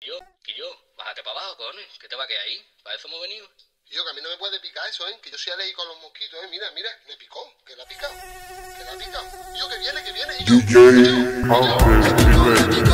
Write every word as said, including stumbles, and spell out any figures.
Yo, que yo, bájate para abajo, cojones. ¿Qué te va a quedar ahí? ¿Para eso hemos venido? Y yo, que a mí no me puede picar eso, ¿eh? Que yo soy alérgico a los mosquitos, ¿eh? Mira, mira, me picó, que la ha picado, que la ha picado. Y yo, que viene, que viene, y yo, D J y yo, y yo, me picó, me picó.